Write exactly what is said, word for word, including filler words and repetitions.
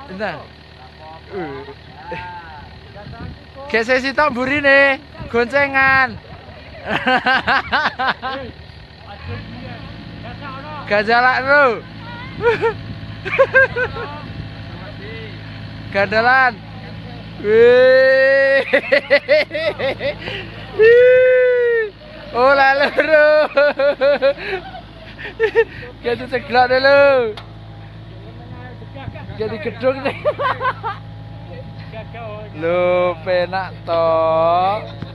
Nah. Uh. Gesesi tamburine, goncengan. Gajalak lu. Gandalan. Wih. Oh lalu lu. Jadi ceglok dulu. Jadi gedung nih. Lu penak toh.